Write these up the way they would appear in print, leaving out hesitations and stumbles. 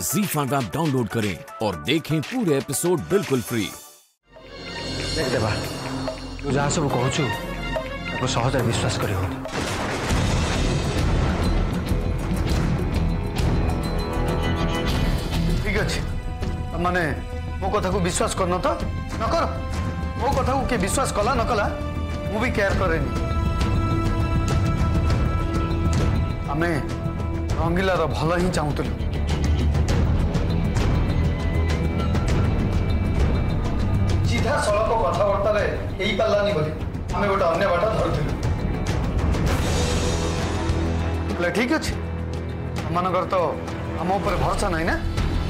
ZEE5 app download करें और देखें पूरे एपिसोड बिल्कुल फ्री। देख देवा तू जहाँ सब कहूँ सहज विश्वास कर ठीक अच्छे माने मो कथा को विश्वास करन तो न कर मो कथा को के विश्वास कला न कला मु भी केयर करेनी। आमे रंगीला रो भल ही चाहूतलु सीधा सड़क कथबार्ता रे पारानी बोली आमे गोटे अन्य बाट धरु ठीक अच्छे आमनगर तो आम ऊपर भरोसा नहीं ना।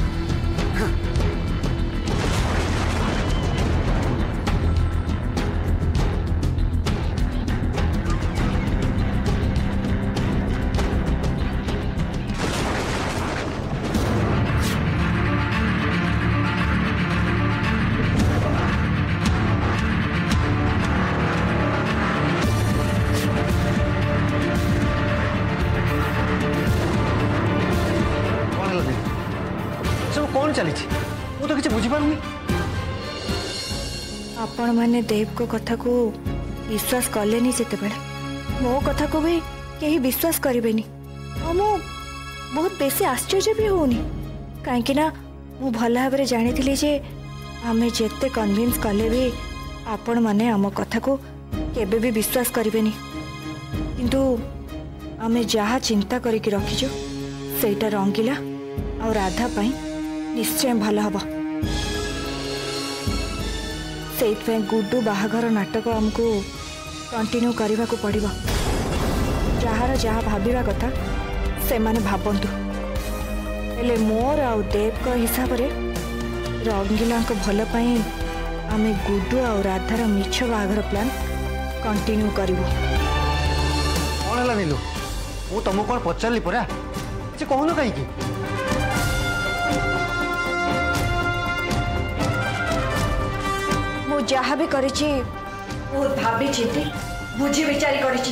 कौन चली मु तो किसी बुझीपारूनी। आपण माने देव को कथा को विश्वास कलेनी जेते बेले मो कथा को भी केही विश्वास करिवेनी और मु बहुत बेसी आश्चर्य भी होनी काहेकि ना मु भल भाबरे जानिथिली जे आमे जेते कन्विंस कले भी आपण माने आम कथा को केबे भी विश्वास करिवेनी किंतु आमे जहा चिंता करिकि रखिजो सेटा रंगीला और राधा पाई निश्चय भल हम से गुड्डू बाहाघर नाटक आमको कंटिन्यू करने को पड़ो जार जहाँ भाविया कथा से माने भावंतु हेले मोर आ देव को हिसाब से रंगीला भल पाई आमे गुड्डू आ राधार मिछ बाहाघर प्लान कंटिन्यू करूँ। कौन है नीलू मु तुमको कौन पचारि परा कहून कहीं मु जहाँ भी करिछि बहुत भाभी चिंती बुझी विचारी करिछि।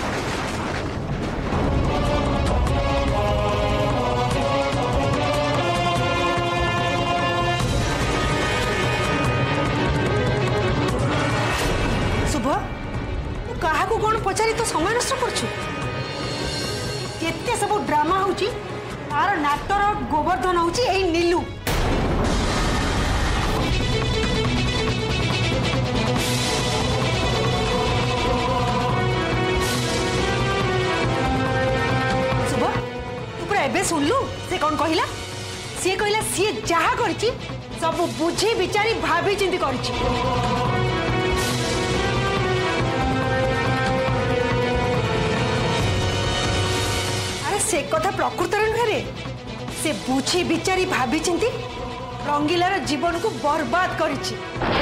शुभ तू कहा को कौन पचारि तो समय नष्ट करछु केते सब ड्रामा होची तार नाटर गोवर्धन होची एई नीलू। एबे सुनलु से कौन कहला सी जहा करछि सब बुझी विचारी भाभी चिंती करछि। अरे से कथा प्रकृत रे से बुझी विचारी भाभी चिंती रंगीलार जीवन को बर्बाद करछि।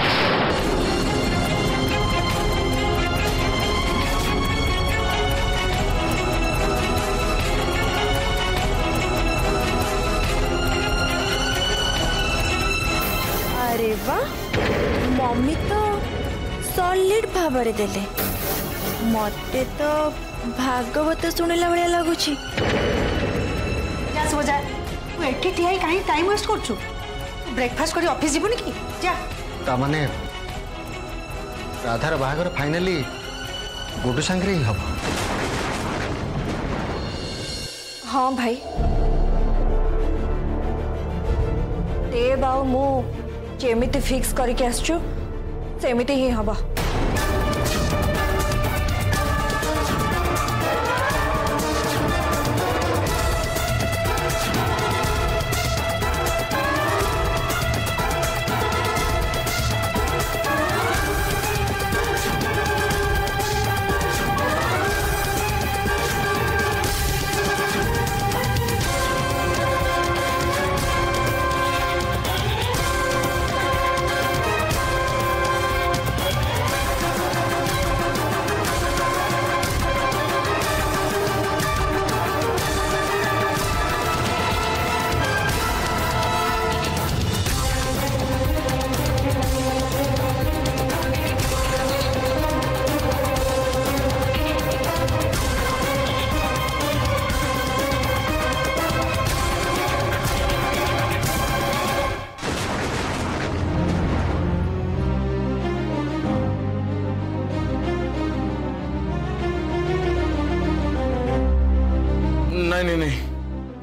अरे वाह मम्मी तो सॉलिड भावरे देले मते तो भागवत शुणिला भाया लगुची। जा सोजा तू एठी ठिया काहे टाइम वेस्ट करछु ब्रेकफास्ट करी ऑफिस जीवनी की जा ता माने राधार बाहागर फाइनली गुड्डू संगे ही हम। हाँ भाई देव आ मु जेमिति फिक्स करके आसचु सेमिति ही हबा।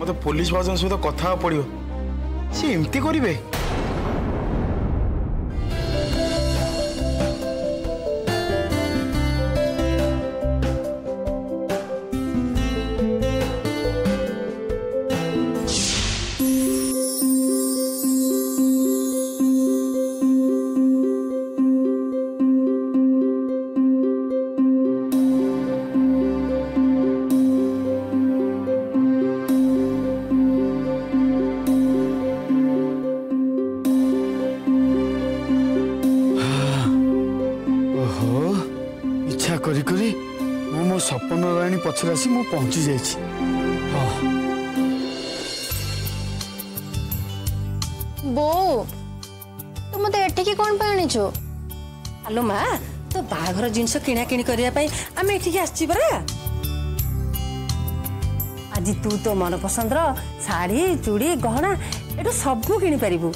मत पुलिस बाजन सहित कथा पड़ो सी एमती करेंगे। करी करी मो सपन राणी पछरे आसी मु पहुंची जाइछि। बो तो मते एठी कौन पे आनिछो? आलो माँ तो बाघर जिनस किणा किणी करिया पई आमे एठी आछि परा। आज तू तो मन पसंदर साड़ी चूड़ी गहना एटू सब किणी परिबू।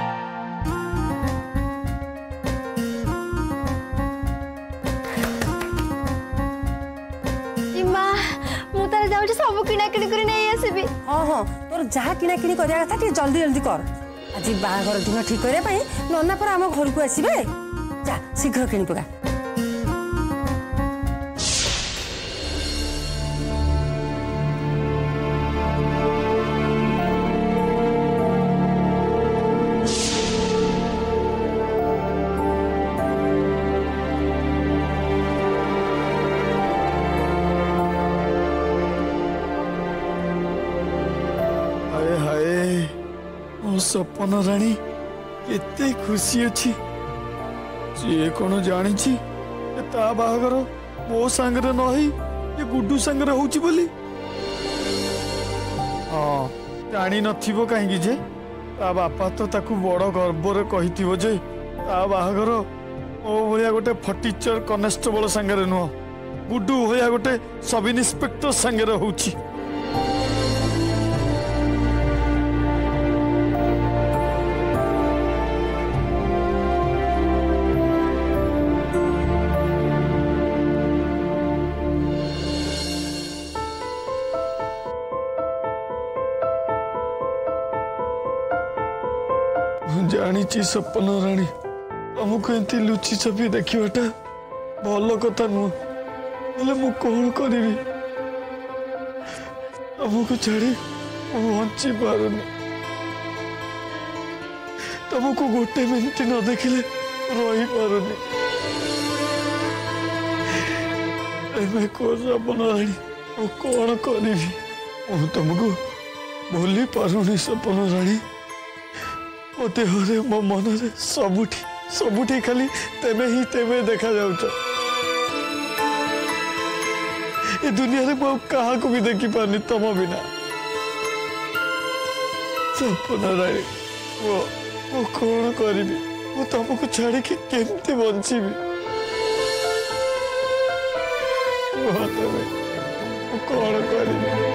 सब किना किणी कर नहीं आसीबी। हाँ हाँ तोर जहाँ किना किणी करिया कथा टी जल्दी जल्दी कर। आज बाघर दिन ठीक करिया पई नन्ना पर आम घर को आसीबे। जा शीघ्र किणी पका। सपन राणी केते खुशी अच्छी सी कौन जानी ता बाहागर मो सांगरे नही ये गुड्डू सांगरे होची बोली। हाँ जानी नथिबो काहेकि जे ता बापा तो ताकू बड़ गर्व कहिथिबो जे ता बाहागर ओ भलिया गोटे फटीचर कनेस्टेबल सांगरे नुह गुड्डू भलिया गोटे सब इन्स्पेक्टर सांगरे होची। जानी सपन राणी तुमको एमती लुचि छपी देखा भल कथा नुह मु कौन करी तुमको छाड़ी बची पारुनी। तुमको गोटे मिनट न देखिले रही पारुनी। सपन राणी कौन करी तुमको भूली पारुनी। सपन राणी मो देहरे मो मनरे सबुठी खाली तेमे ही तेमे देखा जाउछ। ए दुनिया रे मो कहा को भी देखी पानी तम बिना। सपन राणी मो कौन करी मो तुमको छाड़ी के केमती बंचीबी मो कौन करी।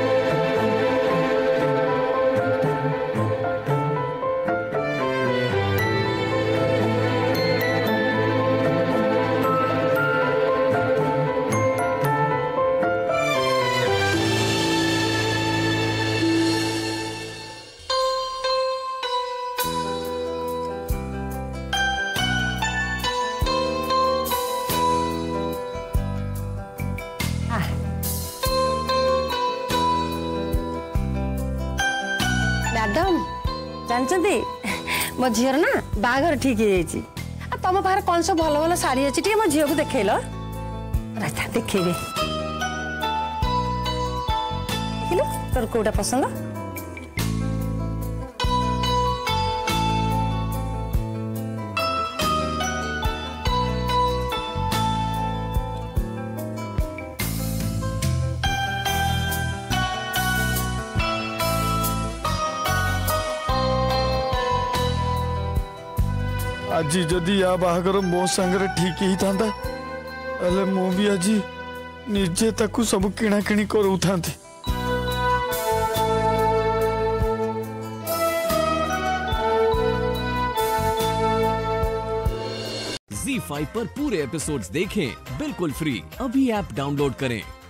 मैडम जानते मो झीर ना बाघर ठीक है तुम पाखे कौन सब भल भल शाढ़ी अच्छी मो झील को देखेल राजा देखेबे तोर कोटा पसंद। आज जदि या बाहागर मो सांगरे ठीक ही था मु भी आज निजे ताकू सब किणा किणी करू थांती। ZEE5 पर पूरे एपिसोड्स देखें बिल्कुल फ्री। अभी ऐप डाउनलोड करें।